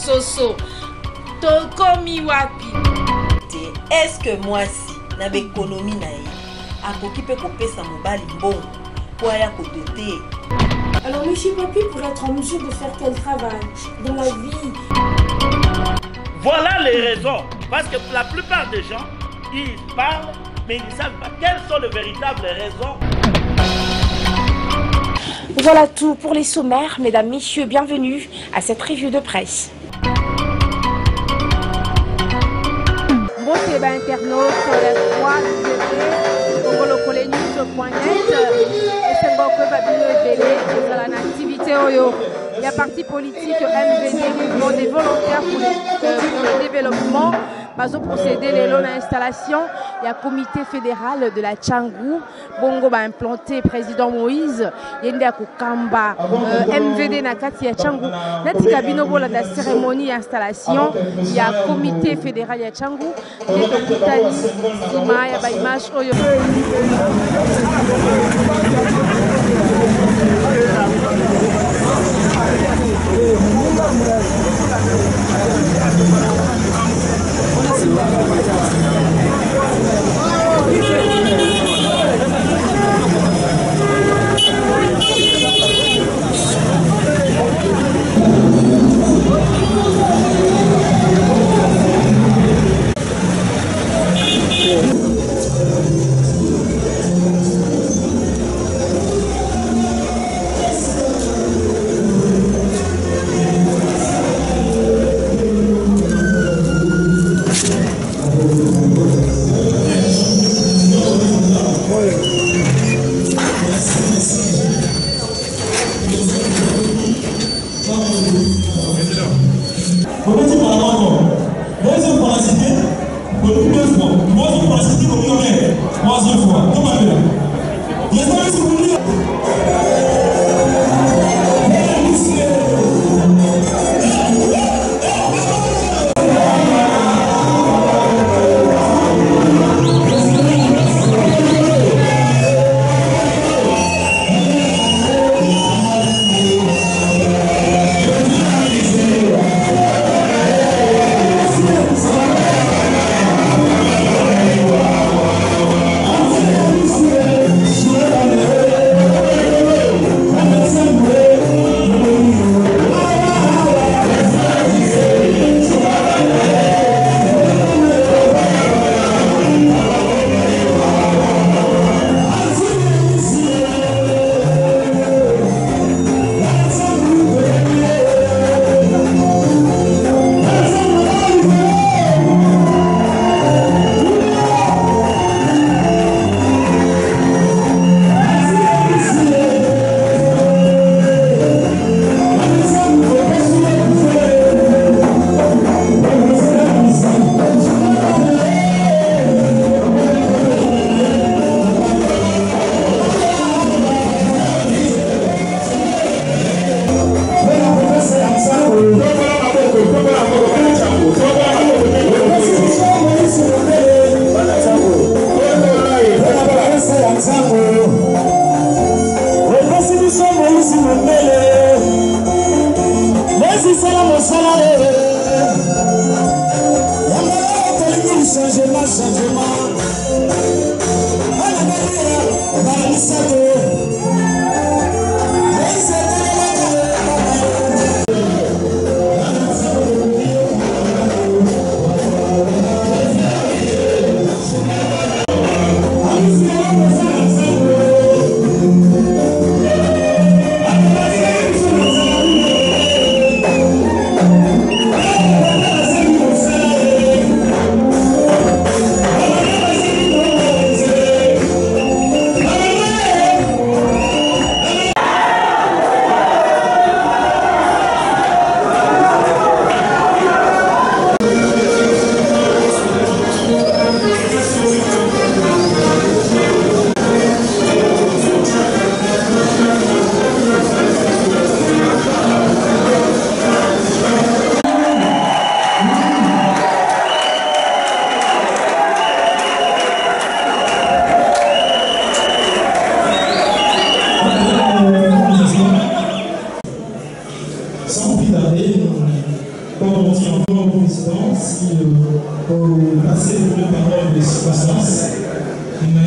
soso. Tokomi wapi. Est-ce que moi si na économie na ye akoki pe kopesa mobali bon pour aya kodoter? Alors monsieur Papi pour être en mesure de faire quel travail dans la vie? Voilà les raisons. Parce que la plupart des gens, ils parlent, mais ils ne savent pas quelles sont les véritables raisons. Voilà tout pour les sommaires. Mesdames, messieurs, bienvenue à cette revue de presse. Bonjour internautes, les 3 www.congolocolenews.net et c'est beaucoup de l'activité. Il y a parti politique MVD, mouvement des volontaires pour le développement. Bazo procéder les lots d'installation. Il y a comité fédéral de la Tchangou. Bongo va implanter président Moïse. Il y a Kamba MVD Nakati ya Tchangou. Nati kabino bola la cérémonie d'installation. Il y a comité fédéral ya Tchangou. Il y a Kutani Ima ya ba image oyo. Yeah.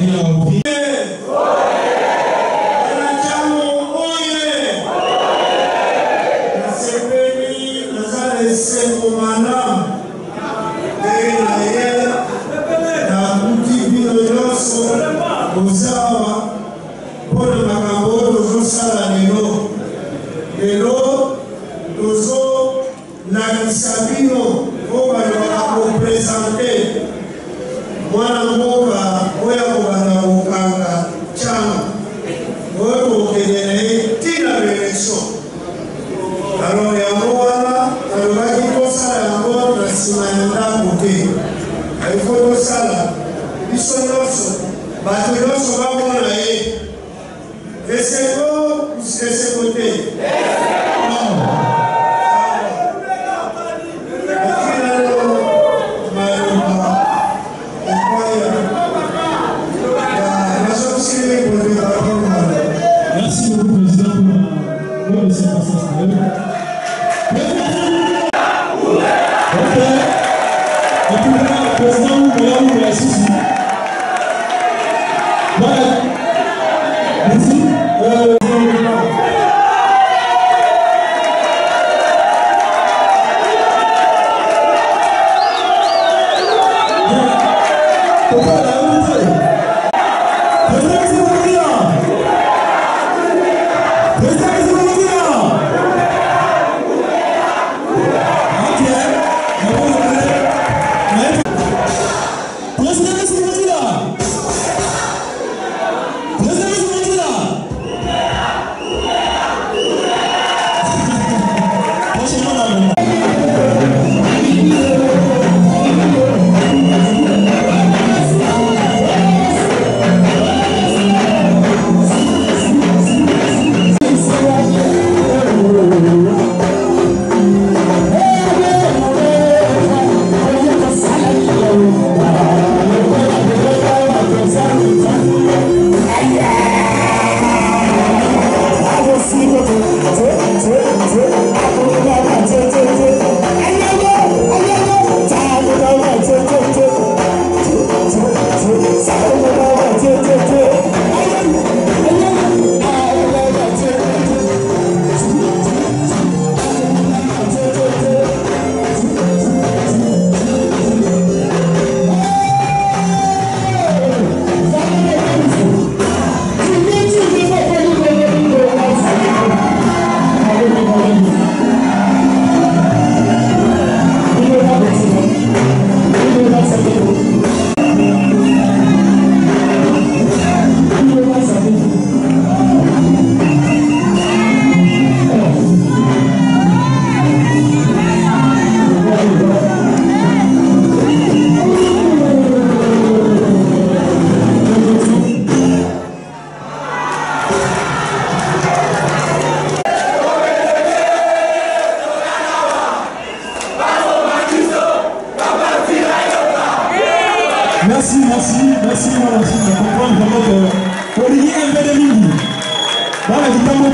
Merci, merci, je comprends vraiment que Olivier est un peu de ligne. Voilà, du temps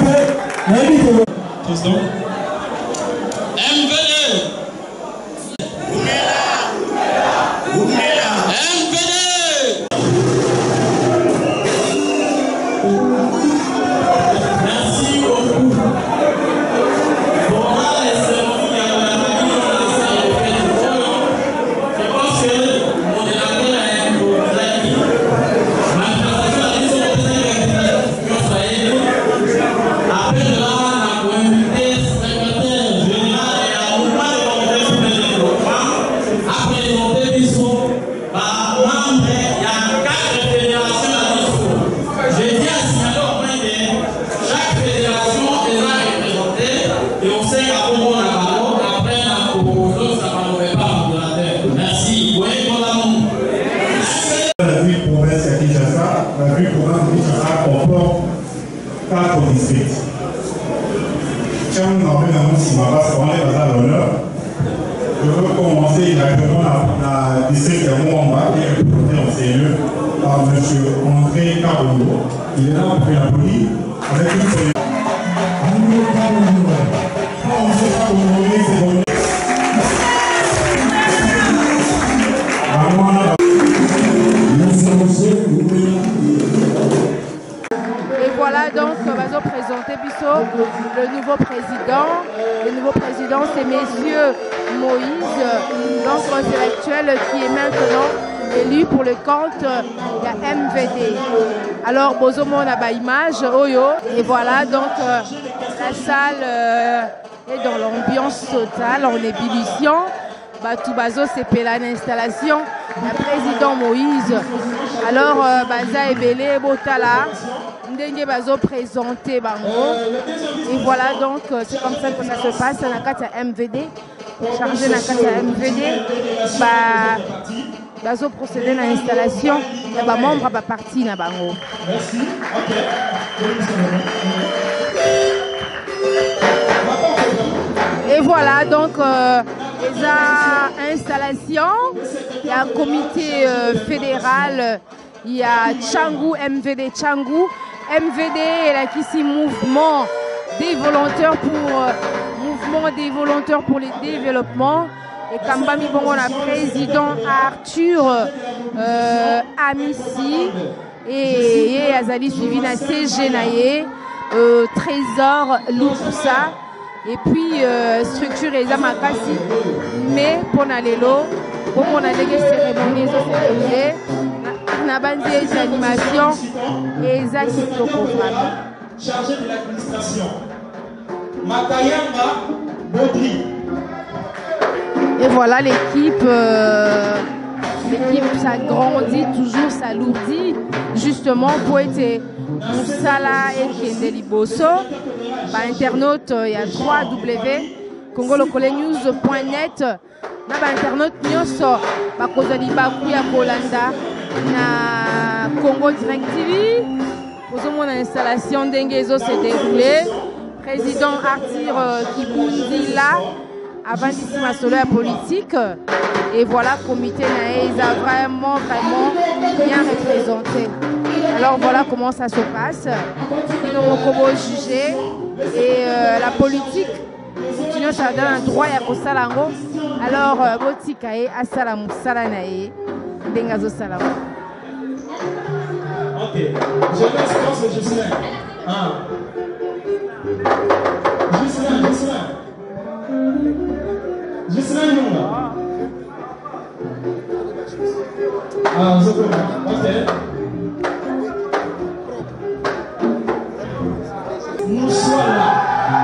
de paix, président. Je veux commencer directement la district de Mwamba, qui est représentée en CE par M. André Kabondo. Il est là pour la police avec une série. Merci, monsieur. Liboso, le nouveau président. Le nouveau président, c'est Messieurs Moïse, donc intellectuel qui est maintenant élu pour le compte de la MVD. Alors, Bozomo on a image, Oyo, et voilà, donc la salle est dans l'ambiance totale, en ébullition. Batoubazo, c'est Pélane installation, la président Moïse. Alors, Baza et Bélé, Botala, Ndenge Bazo présenté Bango. Et voilà, donc, c'est comme ça que ça se passe. Dans la carte MVD, chargé dans la carte MVD, Bazo procéder à l'installation, et membre va partir dans Bango. Merci. Ok. Et voilà, donc, les installations, il y a un comité fédéral, il y a Tchangou, MVD Tchangou. MVD est là qui c'est mouvement des volontaires pour les développements. Et Kambami Bongo, la président Arthur Amissi et Azali suivi na CG Naye, Trésor Loupoussa. Et puis, structure et Zamakasi, mais pour Nalélo, pour mon des cérémonies, on a des animations et ça qui est au programme. Chargé de l'administration, Makayamba Baudry. Et voilà l'équipe. L'équipe s'agrandit, toujours s'alourdit, justement pour être Moussala et Kendeli Bosso. Par internaute, il y a 3W, congolocolenews.net. Na internaute nyoso, bakozali bakuya Kolanda, na Congo Direct TV. Pour l'installation d'Engezo s'est déroulée. Président Arthur Kibundi là, avant d'ici ma solo à politique. Et voilà, comité Naïs a vraiment bien représenté. Alors voilà comment ça se passe. Nous avons jugé. Et la politique, nous ça donne un droit à Kosalango. Alors, Botikae, Asalamu Salanae, Bengazo Salam. Ok. Je laisse Jocelyn. Jocelyn, non là. Ah, vous êtes ok. Nous sommes là.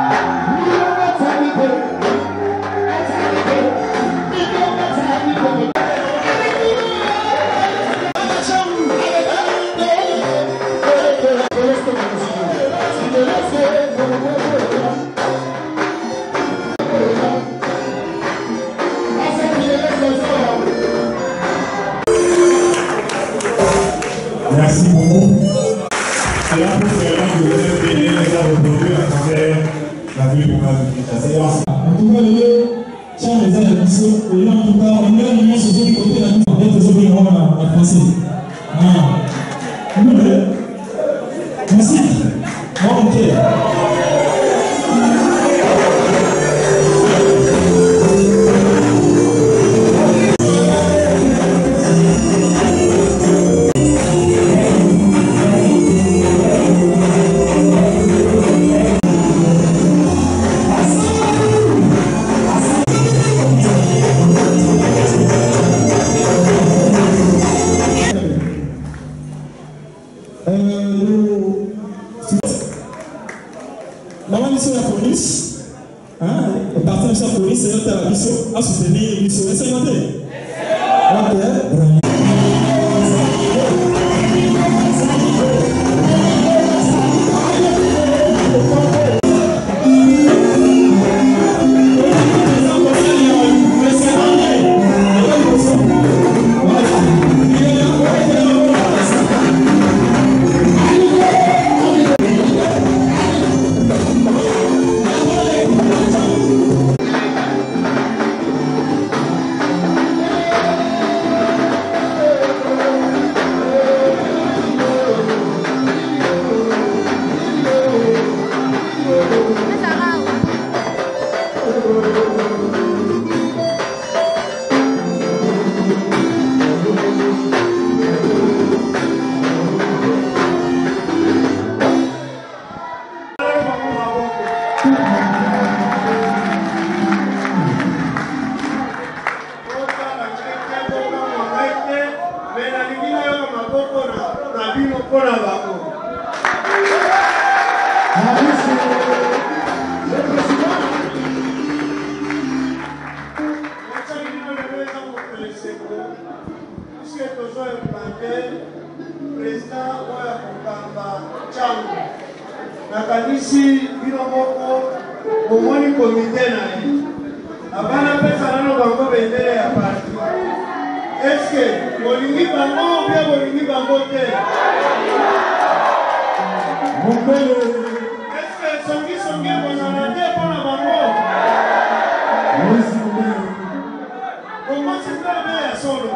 Merci beaucoup. C'est là pour vraiment que vous avez béni les gars reproduits à travers la ville pour la séance. En tout cas, tiens les ailes de et en tout cas, on est union sur ce côté là, on est toujours bien en français. Merci. Bon, ok. La mission de la police, le partenaire de la police, c'est la mission à soutenir la mission. Est-ce que vous avez ok. bango. Puisque toujours implanté président oya kokamba chango nakanisi bino moko bomoni komite na ye abana pesa nano bango bendele ya parti. Eske bolingi bango ou bien bolingi bango te? Eske songi bozala te mpona bango? Komosi mpe ya solo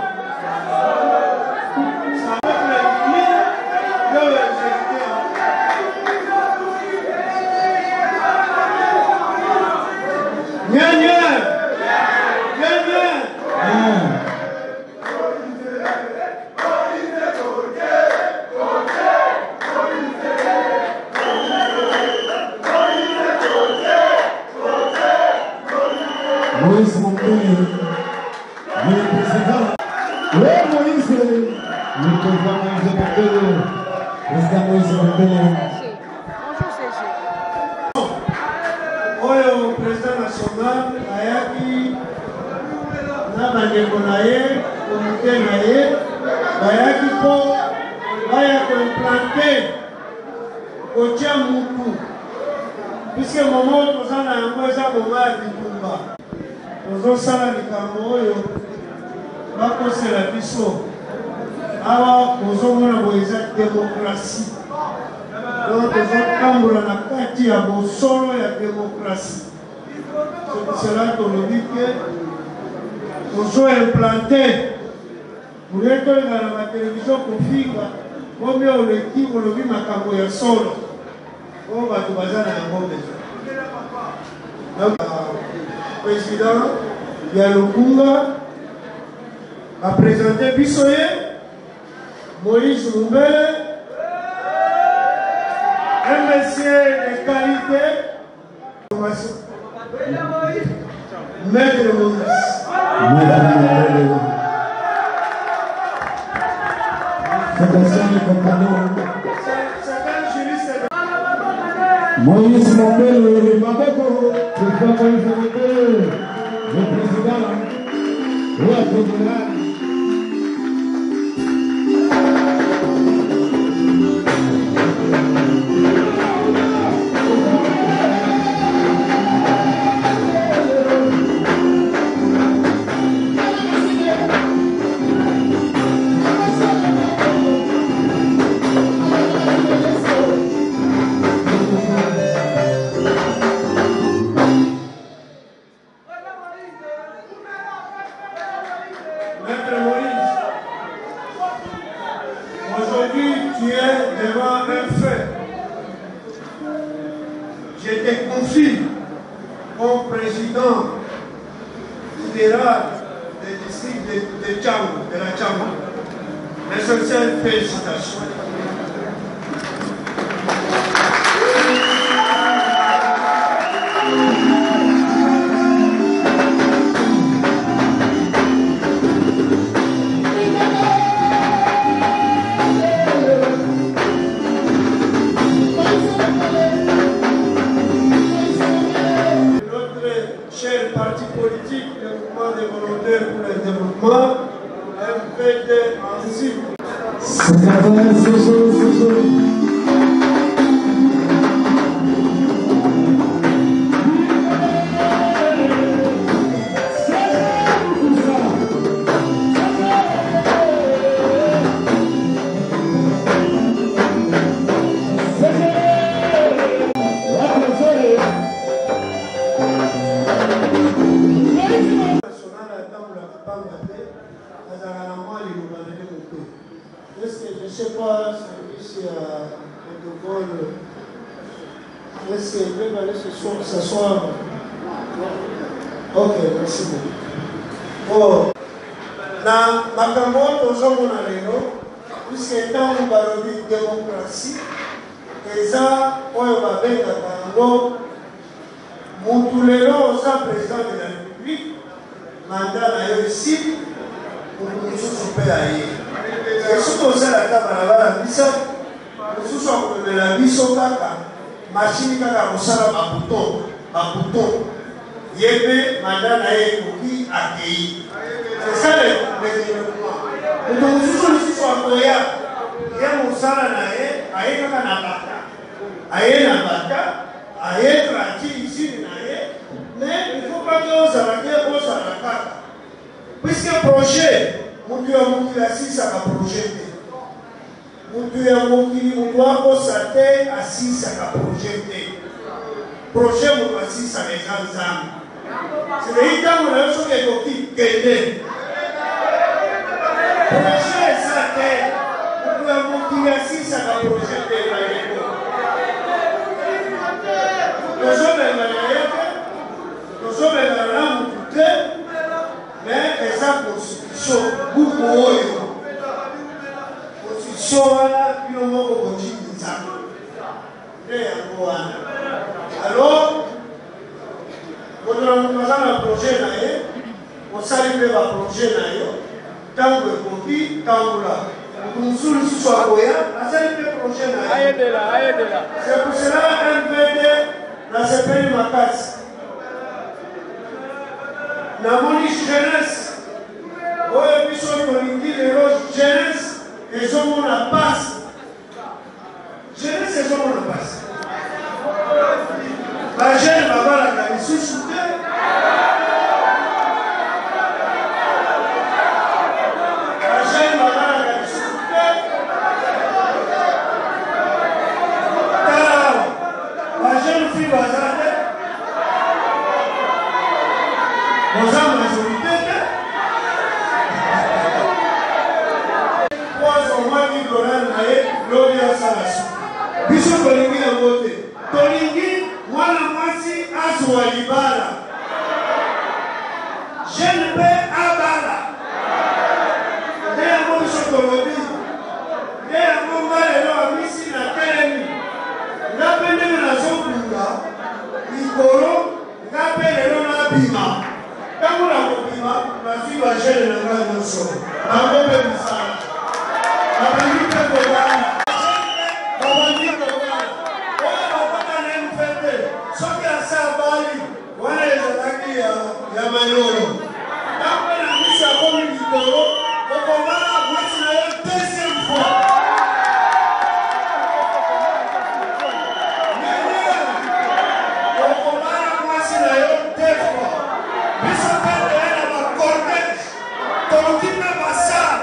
Moïse Montpellier, le président. Oui, Moïse, le président Moïse Montpellier. Président Moïse Montpellier. Oyo président national ayaki na bandeko na ye komite na ye bayaki mpo baya koimplante kotia mutu puisque momo toza na yango eza moma ya bitumba tozosala likambo oyo bakosela biso awa kozomona boye eza démocratie donc tozotambola na kati ya bosolo ya démocratie. C'est cela tolobi ke tozoimplante buye tolinga na batelevizio kofinga bomi oleki olobi makambo ya solo oyo bato baza na yango bezo. Président ya Lukunga apresente biso ye Moïse Mumbele, un monsieur de qualité, Maître Moïse. Moïse Mombele, Maboko, c'est pas Moïse Mombele, le président, roi fédéral. Ok, merci beaucoup. Na makambo tozomona lelo puisque ntango balobi démocratie eza oyo babengaka yango mutu lelo oza président de la république mandat na yo esili mutu mosusu mpe aye soki osalaka balabala misato mosusu akomemela biso kaka mashini kaka kosala babuton ye mpe manda na ye ekoki akei. C'est ça le développement. Moto mosusu lisusu akoya ye mosala na ye aye kaka na bata aye tranquille isini na ye, mais il faut pas que ozala kaka puisque projet mutu ya mokili asisaka projet te, mutu ya mokili mutu akosa te asisaka projet te. Projet mutu asisaka eza nzambe. C'est ntango na yo soki ekoki kende projet eza te, mutu ya mokili asisaka projet te na yeko. Tozobengana ye te, tozobengana na mutu te, mais eza constitution buku oyo constitution wana bino moko botiki nzambe nde yango wana. Alors moto na moto aza na projet na ye, osali mpe baprojet na yo, ntango ekoki tambola. Moto mosusu lisusu akoya asali mpe projet na ye. C'est pour cela MVD nasepeli makasi. Namoni jeunesse oyo biso tolingi lelo jeunesse ezomona pasi, jeunesse ezomona pasi. Bajeune babalaka lisusu te, bajeune babalaka lisusu te. Tala bajeune fille baza te, boza majorité te. Na ye lori asala su biso tolingi yango te, tolingi mwana mwasi azwa libala, jeune mpe abala. Nde yango biso tolobi, nde yango nga lelo amisi na telemi nga mpe ndenge nazobunda likolo, nga mpe lelo nabima. Ntango nakobima nazwi bajeune na nga nyonso bango mpe misala soki asa bali wana ezalaki ya mayolo ntango na misi akomi likolo okomana mwasi na yo deuxième fois. Okomana mwasi na yo deux fois. Biso mpe toye na bacortege toloki mpe basala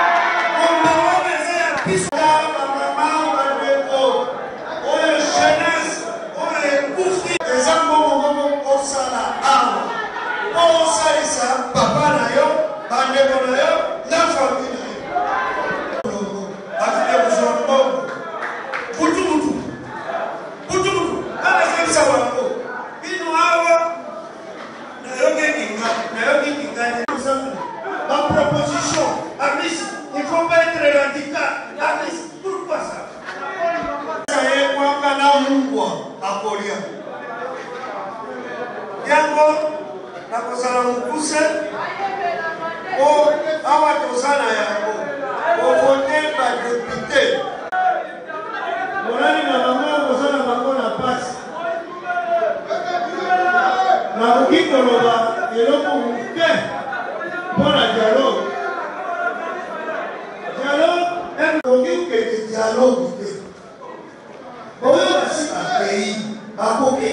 papa na yo, bandeko na yo, na famille na yo. Akite kuzongo. Putu. Ala kisa wako. Bino hawa na yoke kinga. Ma proposition, Amis, il faut pas être radical. Amis, pourquoi ça? Ça est quoi kana mungwa akolia. Yango nakosala mokuse o awa tozala yango ovote badepute molani na bango kozala bango na pasi nakoki koloba eloko moke mpona dialogue ekoki kokende dialogue te oyo basi bakei bakoki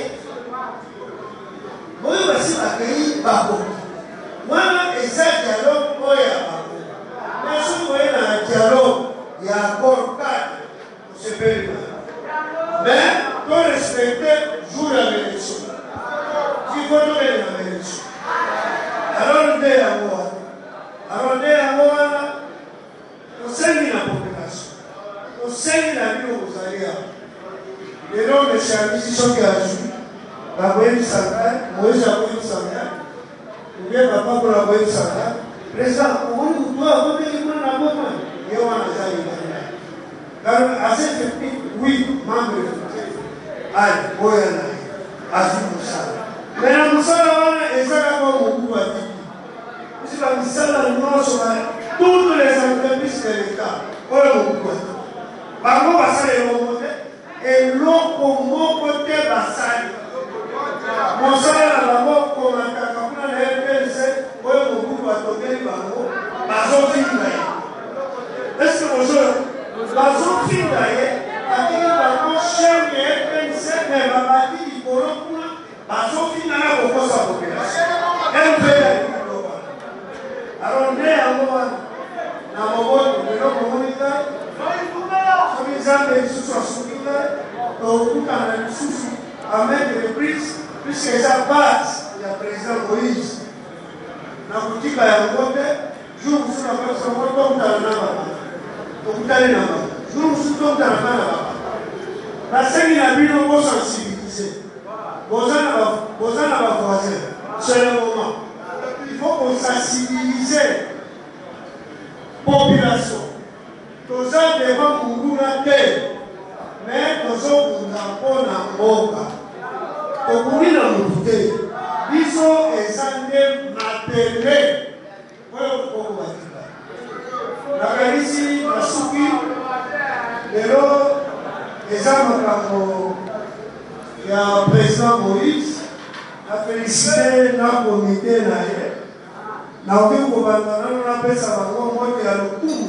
oyo basi bakei bakoki wana eza dialogue oyo ya bakoki naso oye na dialogue ya accord 4 osepeli mais to respecte jour ya l'élection siko tokende na l'élection alors nde yango wana tosengi na population tosengi na bino kozali awa lelo mesi abisi soki azwi bakoyebisaka moïse akoyebisaka ubie papa kola akoyebisaka président omoni mutu akomeli kuna na boma ye wana aza libanda assez technique oui membre ali oyo na ye azwi mosala me na mosala wana ezalaka mokutu atiki isi bamisala nyonso toutes les entreprises de l'état oyo mokutu atiki bango basali elongo te eloko moko te basali mosala na bango komakaka kuna na FPC oyo mobutu batongeli bango bazofinga ye eske bozoyo bazofinga ye batiki bango chene ya FPC me babaki likolo kuna bazofinga na kokosa population mpela likoloba alors nde yango wana na moboto lelo momonika soki nzambe lisusu asuki te tokutana lisusu avec les prises puisque eza base ya président Moïse na kotika yango te jour mosusu na bakisongo tokutana na baba tokutani na baba jour mosusu tokutana na baba basengi na bino bosensibilize boza na bavoisin c'est le moment il faut kosensibiliser population toza devant munguna te mais tozokunda mpona mboka tokumi na motu te biso eza nde mabele oyo koko batika nakanisi basuki lelo eza makambo ya président Moïse na félicité na komite na ye nakoki kobanda nano napesa bango moto ya lokumu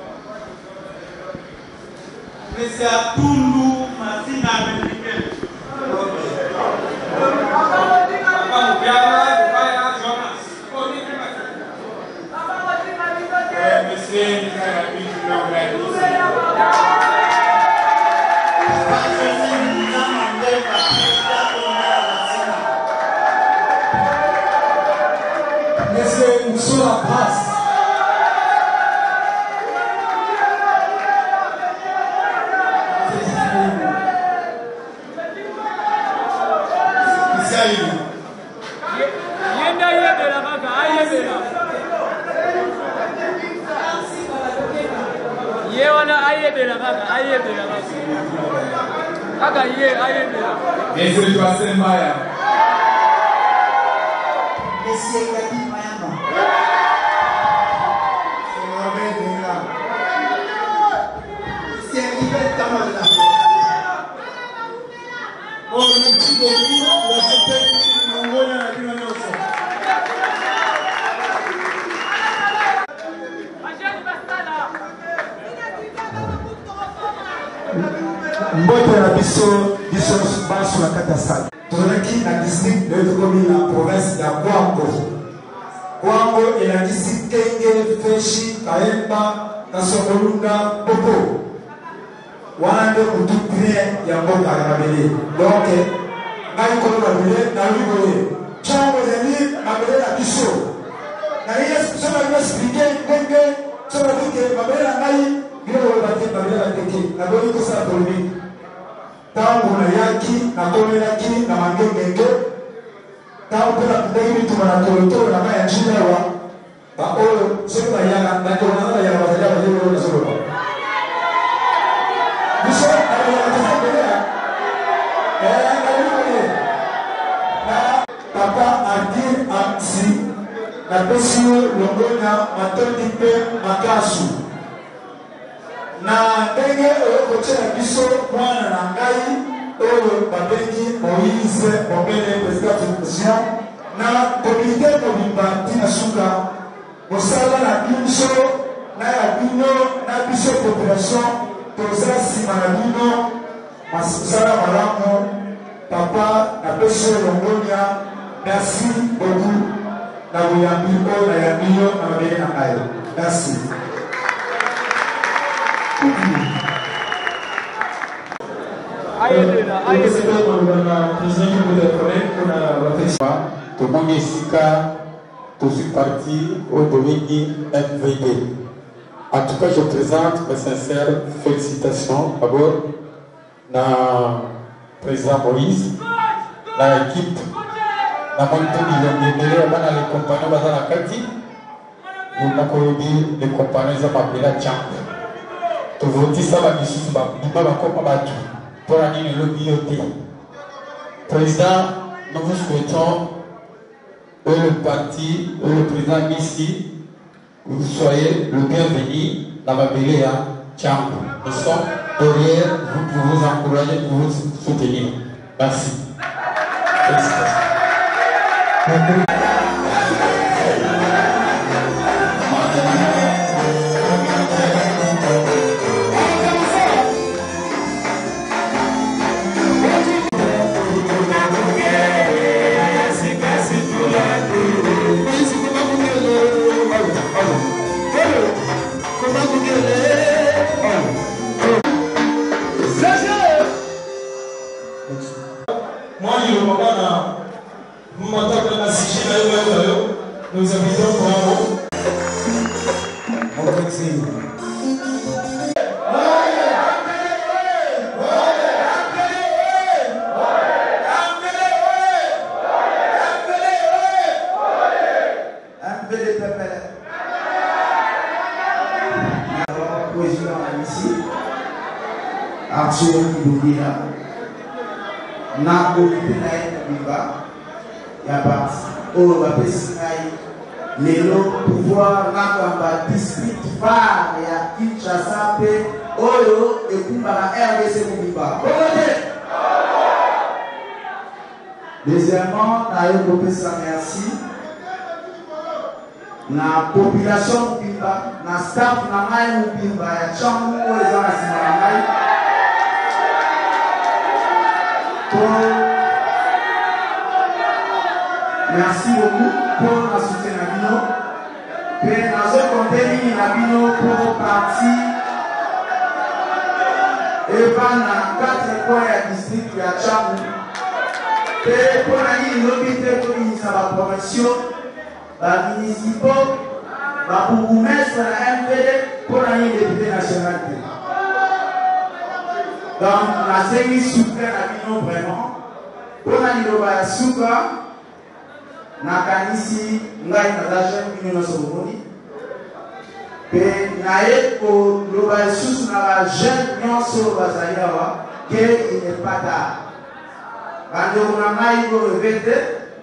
Monsieur Tundu Masina américaine. Monsieur Moussula Passe. Monsieur Joacin Maya. Monsieur Gabi Mayama. Monsieur Rivet Tamala. Oh, merci beaucoup. La secrétaire Mongolia na bino nyonso. Mbote na biso baso na kata sala. Tozalaki na district de Tokomi na province ya Kwango. Kwango elakisi Kenge, Feshi, Kaemba, Kasokolunga, Popo. Wana nde kutu bien ya mboka ya mabele. Donc, ngai kono mabele na liboye. Chango zeni mabele na biso. Na yes sona yo expliquer Kenge, sona dike mabele na ngai, bilo bate mabele na teke. Na boni ko sa tolbi. Tangu na yaki na komelaki na mangengenge tangu pela kudai vitu wanatolotolo na maya njilewa ba oyo soki bayaka na kona na yaka bazali bazali na solo biso ayaka tafadhali na papa adir anti na pesio longonya matondi pe makasu na ndenge oyo kotyela biso mwana na ngai oyo babengi Moïse Mobele président de président na komite mobimba ntina suka mosala na biso na ya bino na biso population toza nsima na bino mosala malamu papa na peso longonia merci beaucoup na boyambi oyo nayambi yo na mabele na ngai merci. Tomoni esika suis parti au Domini MVD. En tout cas, je présente mes sincères félicitations d'abord na président Moïse, la équipe, na monité de l'Obéné, les compagnons dans la Kati, nous avons dit les compagnons qui ont appelé la Tchamp. Tout le monde dit ça, nous pour la ligne de Président, nous vous souhaitons le parti, le président ici, vous soyez le bienvenu dans ma Béléa Tchamp. Nous sommes derrière vous pour vous encourager, pour vous soutenir. Merci. Félicitations. Nous habitons Bravo. On continue. Président ici, Arthur Kibougira, Nako Kibougira, il y a parti. Oh, la Pessingaï, les lots pouvoir, Nakamba, district phare, et à Kinshasa, Oyo, et Kumbara, RDC Moubiba. Deuxièmement, Nayo Pesa, merci. La population Moubiba, la staff Namaï Moubiba, ya Chamou, les gens à merci beaucoup pour la soutien Nabino. Mais dans ce contenu, Nabino pour partie et dans 4 points à district de Chamou. Et pour aller l'obité pour l'initiative de la promotion, la municipaux, la bourgmestre, la MPD pour aller député national. Donc la série soutient Nabino vraiment. Pour aller au Souka. Nakanisi ngai nadaje mino somoni pe nae ko global sous na jeune nyonso bazaliawa que il n'est pas tard bando na ngai ko revete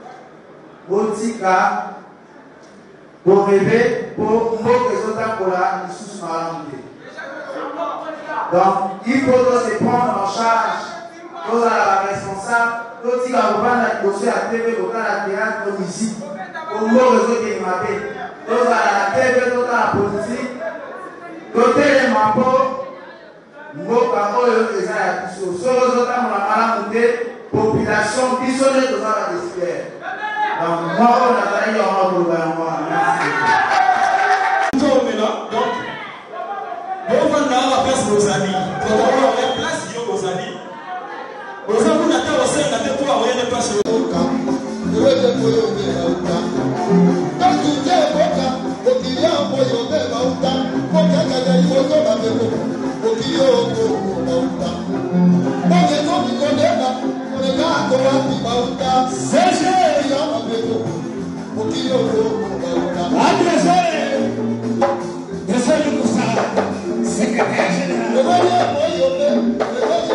botika pour rêver pour mboke zota kola sous na lambe. Donc il faut se prendre en charge tous la responsable. Tout ce qui va vous à TV, au théâtre, ici, au mot réseau qui m'appelle. Tout à la TV, tout à la politique, tout les mapos, mot par eux, les a tous. Ce réseau, on a population, qui sont les deux à la désespère. Donc, moi, on a taillé en ordre de moi. Merci. Donc, on va dans la place de nos amis. On va avoir la place de nos amis. Nous avons la terre au sein de la terre pour avoir une place sur le camp. Nous avons des moyens de l'autant. Quand tu es avocat, au qu'il y a un moyen de l'autant, au cas qu'il y a une photo de l'autant, au qu'il y a un moyen de l'autant. Quand les gens qui connaissent, on est là, on va dire l'autant. C'est génial, il y a un moyen au qu'il y a un moyen de l'autant. Adressez, désolé pour ça, secrétaire général. Le moyen de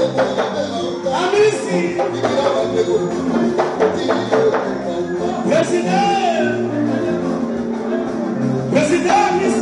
Président,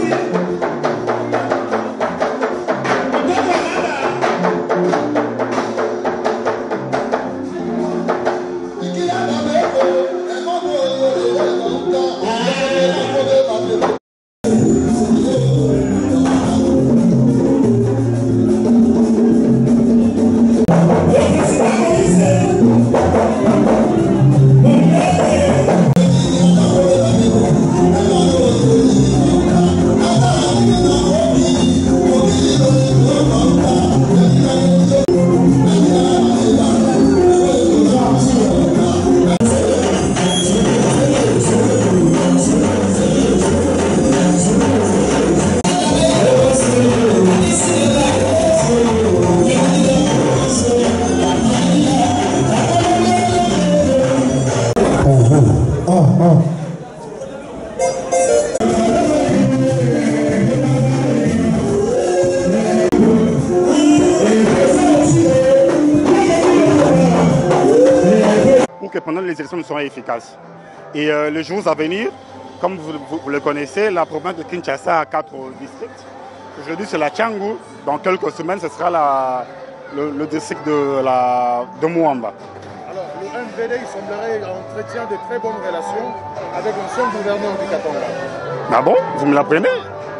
pendant les élections ne seront efficaces. Et les jours à venir, comme vous le connaissez, la province de Kinshasa a 4 districts. Aujourd'hui, c'est la Tchangou. Dans quelques semaines, ce sera le district de Mouamba. Alors, le MVD, il semblerait entretient de très bonnes relations avec l'ancien gouverneur du Katanga. Ah bon? Vous me l'apprenez?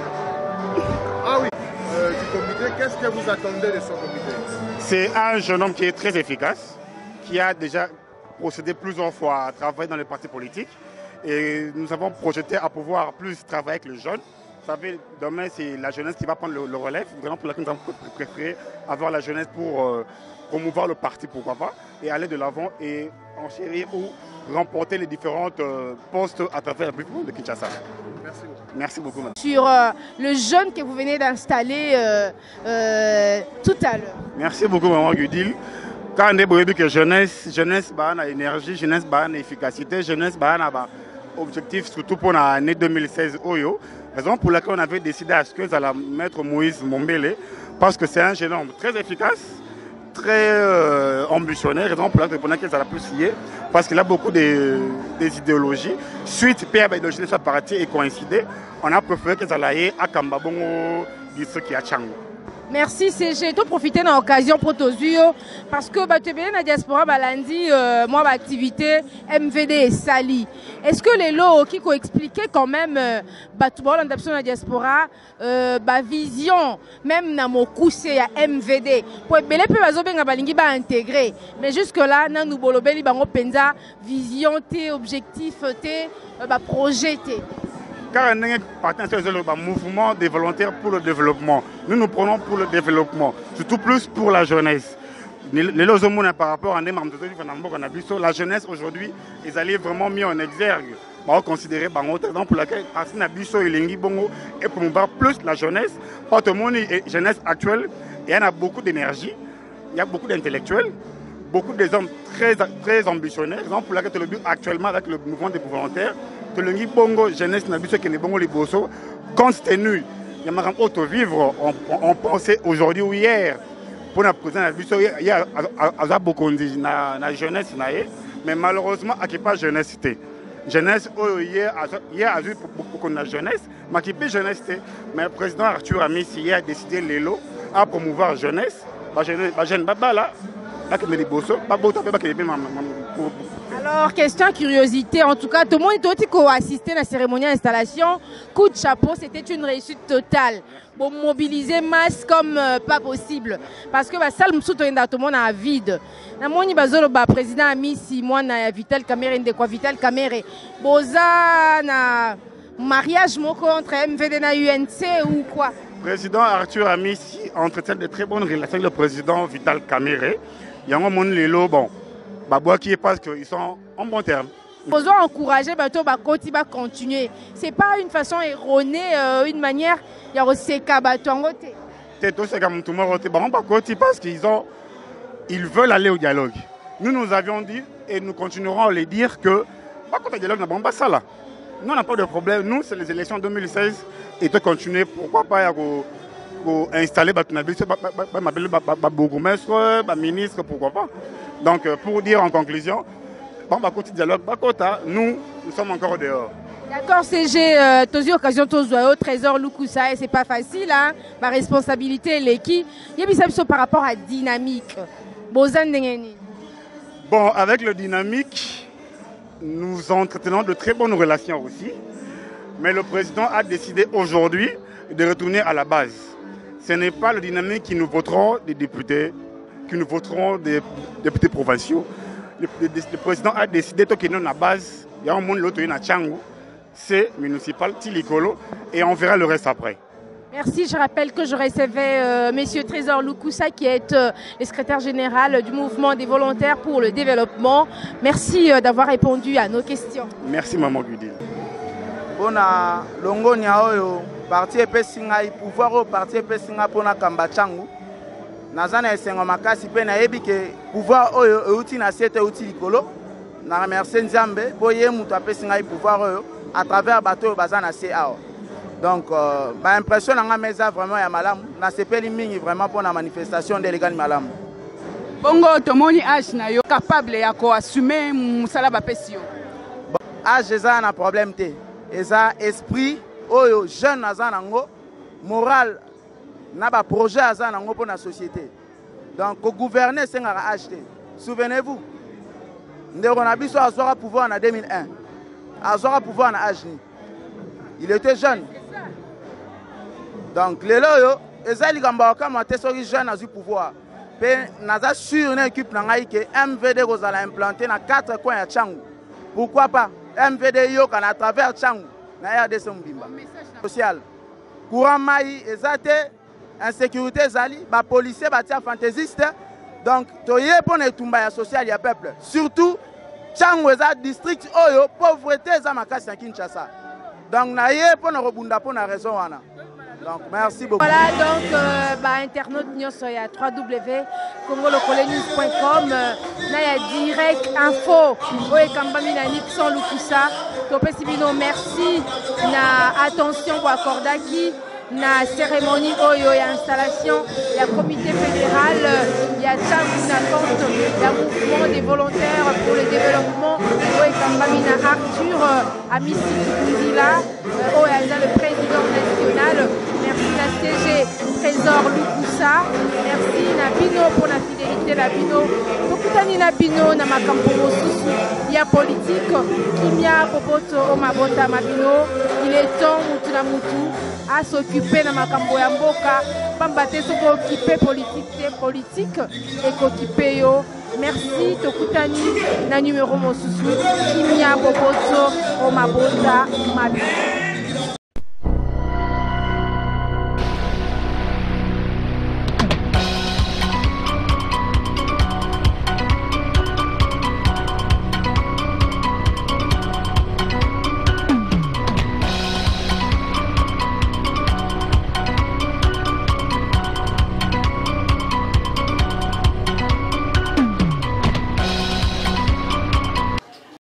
Ah oui. Du comité, qu'est-ce que vous attendez de ce comité? C'est un jeune homme qui est très efficace, qui a déjà procédé plusieurs fois à travailler dans les partis politiques. Et nous avons projeté à pouvoir plus travailler avec les jeunes. Vous savez, demain, c'est la jeunesse qui va prendre le relève. Vraiment pour laquelle nous avons préféré avoir la jeunesse pour promouvoir le parti, pourquoi pas, et aller de l'avant et enchérir ou remporter les différents postes à travers la République de Kinshasa. Merci beaucoup. Merci beaucoup, madame. Sur le jeune que vous venez d'installer tout à l'heure. Merci beaucoup, maman Gudil. Quand on dit que jeunesse a énergie, jeunesse a efficacité, jeunesse a objectif, surtout pour l'année 2016, raison pour laquelle on avait décidé à ce que ça la mettre Moïse Mombele, parce que c'est un jeune homme très efficace, très ambitionnaire, raison pour laquelle ça l'a pu scier, parce qu'il a beaucoup des idéologies. Suite, Pierre Baïdogine soit parti et coïncidé, on a préféré que ça l'aille à Kambabongo, district qui a Tchangou. Merci CG. Tu profiter de l'occasion pour toi parce que tu es bien dans la diaspora, lundi, moi, ma activité MVD et Sali. Est-ce que les lots qui ont expliqué quand même dans la diaspora, vision, même dans mon coup, c'est MVD. Pour être bien intégrer. Mais jusque-là, nous avons penza vision, objectif, projet. Car on est un mouvement des volontaires pour le développement. Nous prenons pour le développement, surtout plus pour la jeunesse. Par rapport à la jeunesse aujourd'hui, ils allaient vraiment mis en exergue. Considéré par exemple pour laquelle et promouvoir plus la jeunesse. Pas tout le monde est jeunesse actuelle. Il y en a beaucoup d'énergie, il y a beaucoup d'intellectuels, beaucoup de hommes très ambitionnels. Exemple pour laquelle le but actuellement avec le mouvement des volontaires. Le bongo jeunesse n'a qui n'est bongo les bossos compte tenu il y a un auto vivre on pensait aujourd'hui ou hier pour la présidente il y a beaucoup de jeunesse mais malheureusement à qui pas jeunesse jeunesse hier a vu beaucoup de jeunesse mais qui pas jeunesse mais le président Arthur Amissi hier a décidé l'élo à promouvoir jeunesse jeune baba là qui me les bossos pas beau taper qui Alors, question curiosité, en tout cas, tout le monde a assisté à la cérémonie d'installation. Coup de chapeau, c'était une réussite totale. Pour mobiliser masse comme pas possible. Parce que ça, tout le monde a vide. Le président a mis 6 mois à Vital Kamere, Vital Kamere. Boza, na mariage entre MVD et UNC ou quoi? Le président Arthur Amissi entretient de très bonnes relations avec le président Vital Kamere. Il y a un monde bon. Qui est parce qu'ils sont en bon terme. Nous devons encourager Bato à continuer. Ce n'est pas une façon erronée, une manière. Il y a aussi parce qu'ils veulent aller au dialogue. Nous avions dit et nous continuerons à le dire que le dialogue n'a pas ça là. Nous on n'a pas de problème. Nous, c'est les élections 2016 et de continuer. Pourquoi pas installer ministre, pourquoi pas. Donc, pour dire en conclusion, dialogue, nous sommes encore dehors. D'accord, CG, tu as eu l'occasion de au trésor Lukusa, c'est pas facile, hein? Ma responsabilité, l'équipe. Il y a par rapport à la dynamique. Bon, avec le dynamique, nous entretenons de très bonnes relations aussi. Mais le président a décidé aujourd'hui de retourner à la base. Ce n'est pas le dynamique qui nous voteront des députés, qui nous voteront des députés provinciaux. Le président a décidé que nous, à la base, il y a un monde l'autre à Tchangou, c'est municipal, Tilikolo, et on verra le reste après. Merci, je rappelle que je recevais M. Trésor Lukusa, qui est le secrétaire général du mouvement des volontaires pour le développement. Merci d'avoir répondu à nos questions. Merci, Maman Gudil. Bona longo nyaoyo parti epesinga pouvoir au parti epesinga pona kamba Tchangou nazana esengo makasi pe na yebi ke pouvoir oyo euti na sete euti likolo na remercier Nzambe po ye mutu apesinga pouvoir oyo à travers bateau bazana CA. Donc ba impression nga meza vraiment ya malamu na sepeli mingi vraiment pona manifestation de legal malamu. Bongo tomoni age na yo capable ya ko assumer musala ba pesio. Age eza na problème te. Eza esprit oyo jeune naza nango moral na ba projet aza nango pour la société. Donc au gouverner c'est ngara acheter. Souvenez-vous. Ndeko na biso azwaka pouvoir en 2001. Azwaka pouvoir na Ajni. Il était jeune. Donc les loyo ezali kamba kama tesoki jeune azu pouvoir. Pe naza sur une équipe na ngai que MVD kozala implanté na 4 coins ya Tchangu. Pourquoi pas MVD yo kana à travers Tchangu na RDC Mbimba. Social. Courant mai ezate insécurité zali ba policier ba tia fantaisiste. Donc toye pour ne tumba ya social ya peuple. Surtout Tchangu eza district oyo pauvreté eza makasi na Kinshasa. Donc naye pour ne rebunda pour na raison wana. Donc, merci beaucoup. Voilà, donc, internaute Nyosoya, www.congolocolenews.com, Naya Direct Info, Oye Kambami na Nixon Lukusa, Topé Sibino, merci, na attention pour Akordaki, na cérémonie Oyo et installation, il y a comité fédéral, il y a Tchangu na compte, il y a mouvement des volontaires pour le développement, Oye Kambami na Arthur, Amissi Kundila, Oye le président national. Merci la CG Trésor Lukusa. Merci Nabino pour la fidélité Nabino. Tokutani Nabino na makambo mosusu ya politique kimia popoto o mabota Mabino. Il est temps mutu na mutu à s'occuper na makambo ya mboka pambate soko occuper politique et qu'occuper yo. Merci Tokutani na numéro mosusu kimia popoto o mabota Mabino.